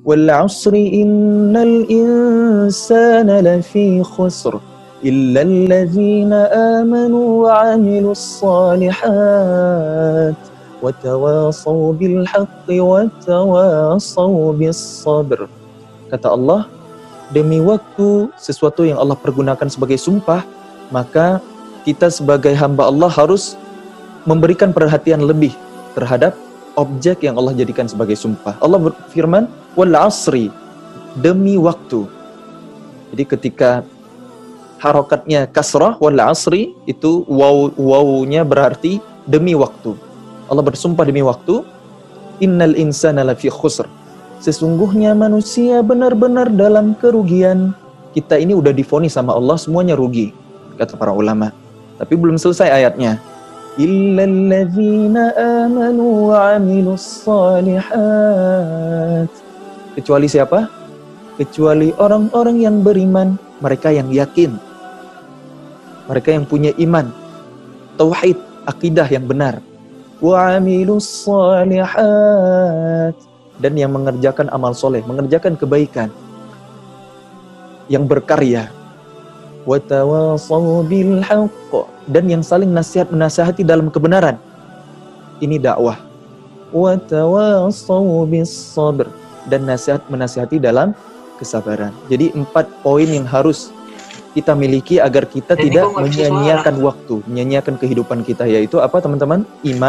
wal 'asri innal insana lafi khusr illa alladzina amanu wa 'amilus shalihat wa tawasaw bil haqqi wa tawasaw bis sabr. Kata Allah, demi waktu, sesuatu yang Allah pergunakan sebagai sumpah, maka kita sebagai hamba Allah harus memberikan perhatian lebih terhadap objek yang Allah jadikan sebagai sumpah. Allah berfirman, wal 'asri, demi waktu. Jadi ketika harokatnya kasrah, wal 'asri, itu wawunya berarti demi waktu. Allah bersumpah demi waktu, innal insana lafi khusr. Sesungguhnya manusia benar-benar dalam kerugian. Kita ini udah divonis sama Allah semuanya rugi, kata para ulama. Tapi belum selesai ayatnya. Illalladzina amanu wa 'amilus shalihat. Kecuali siapa? Kecuali orang-orang yang beriman, mereka yang yakin, mereka yang punya iman, tauhid, akidah yang benar. Wa 'amilus shalihat, dan yang mengerjakan amal soleh, mengerjakan kebaikan, yang berkarya. Wa tawasaw bil haqq, dan yang saling menasihati dalam kebenaran. Ini dakwah. Wa tawasaw bis sabr, dan menasihati dalam kesabaran. Jadi 4 poin yang harus kita miliki agar kita tidak menyia-nyiakan waktu, menyia-nyiakan kehidupan kita, yaitu apa teman-teman?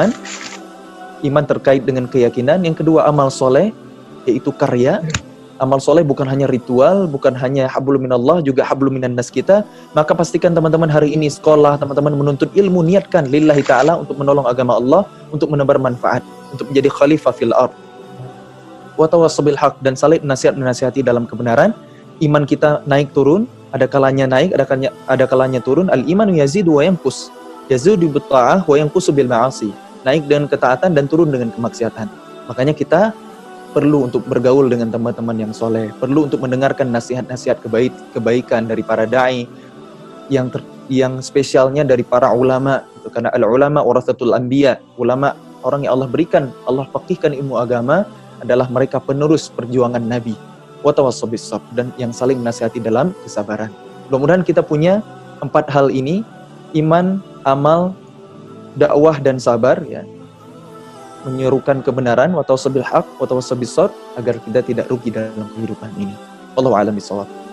Iman terkait dengan keyakinan. Yang kedua, amal soleh, yaitu karya. Amal soleh bukan hanya ritual, bukan hanya hablum minallah, juga hablum minan nas kita. Maka pastikan teman-teman hari ini sekolah, teman-teman menuntut ilmu, niatkan lillahi ta'ala untuk menolong agama Allah, untuk menebar manfaat, untuk menjadi khalifah fil ard. Wa tawassaw bil haq, dan saling menasihati dalam kebenaran. Iman kita naik turun, ada kalanya naik, ada kalanya turun. Al imanu yazidu wa yanqus, yazidu bit ta'ah wa yanqusu bil ma'asi. Naik dengan ketaatan dan turun dengan kemaksiatan. Makanya kita perlu untuk bergaul dengan teman-teman yang soleh, perlu untuk mendengarkan nasihat-nasihat kebaikan dari para da'i, yang spesialnya dari para ulama, gitu. Karena al-ulama warathatul anbiya, ulama orang yang Allah berikan, Allah faqihkan ilmu agama, adalah mereka penerus perjuangan Nabi. Wa tawassaw bis sabr, dan yang saling menasihati dalam kesabaran. Mudah-mudahan kita punya 4 hal ini, iman, amal, dakwah dan sabar, ya, menyerukan kebenaran, wa tawassaw bil haq, wa tawassaw bis sabr, agar kita tidak rugi dalam kehidupan ini. Wallahu a'lam bishawab.